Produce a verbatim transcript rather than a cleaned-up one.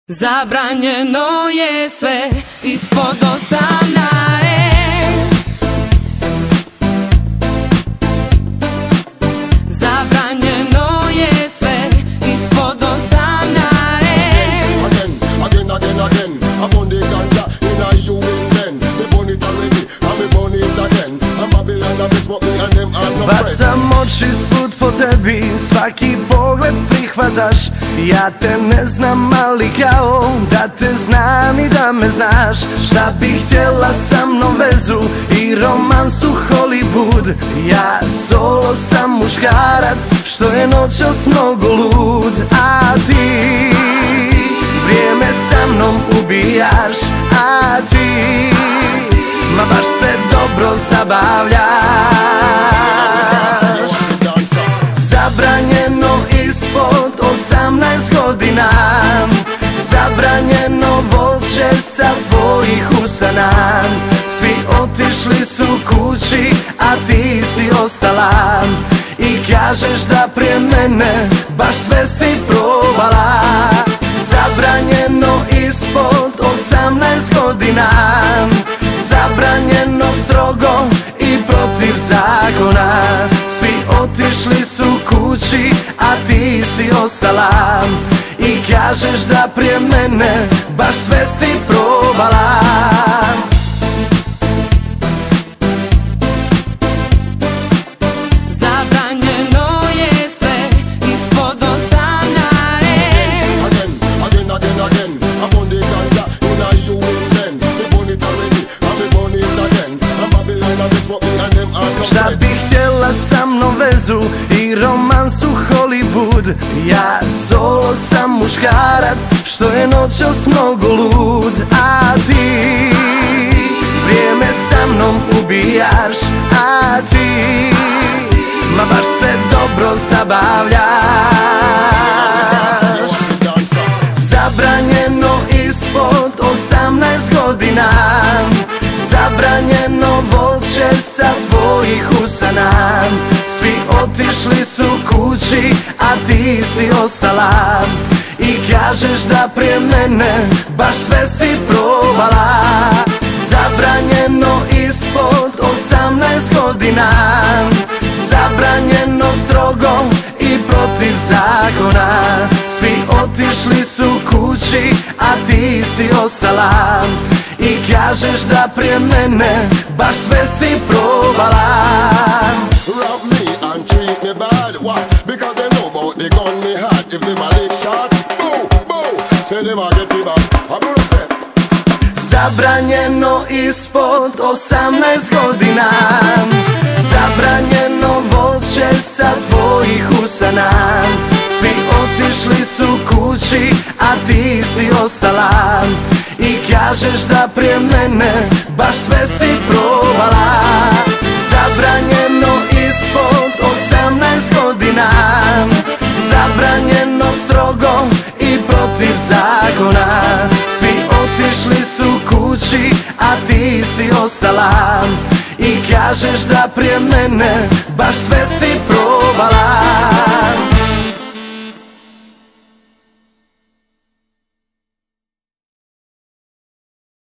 Zabranjeno je sve ispod osamnaest. Zabranjeno je sve ispod osamnaest. Again, again, again, again. I burn the ganja in a you in then. Me burn it already, and me burn it again. I'm Babylon, I miss what me and them are no friends. Bacam oči svud po tebi, svaki pogled prihvataš. Ja te ne znam, ali kao da te znam i da me znaš. Šta bih htjela sa mnom vezu i romansu Hollywood. Ja solo sam muškarac što je noćas mnogo lud. A ti vrijeme sa mnom ubijaš. A ti ma baš se dobro zabavljaš. Zabranjeno ispod osamnaest godina. Zabranjeno voće sa tvojih usana. Svi otišli su kući, a ti si ostala. I kažeš da prije mene baš sve si probala. Zabranjeno ispod osamnaest godina. Zabranjeno strogo i protiv zakona. Svi otišli su kući, a ti si ostala. I kažeš da prije mene baš sve si probala. Zabranjeno je sve ispod osamnaest. Again, again, again, again. I burn the ganja in a you in then. Me burn it already, and me burn it again. I'm Babylon, I miss what me and them are no Šta friends. bih htjela sa mnom vezu i romansu Hollywood. Ja solo sam muškarac što je noćas mnogo lud. A ti vrijeme sa mnom ubijaš. A ti ma baš se dobro zabavljaš. Zabranjeno ispod osamnaest godina. Zabranjeno voće sa tvojih usana. Svi otišli su kući, a ti si ostala. I kažeš da prije mene baš sve si probala. Zabranjeno ispod osamnaest godina. Zabranjeno strogo i protiv zakona. Svi otišli su kući, a ti si ostala. I kažeš da prije mene baš sve si probala. Rob me and treat me bad. Why? Because they know about the gun me had. If they my leg shot, boo, boo. Say they might get fever. I'm gonna say. Zabranjeno ispod osamnaest godina. Zabranjeno voće sa tvojih usana. Svi otišli su kući, a ti si ostala. I kažeš da prije mene baš sve si probala. Zabranjeno ispod osamnaest godina. Zabranjeno strogo i protiv zakona. Svi otišli su kući, a ti si ostala. I kažeš da prije mene baš sve si probala.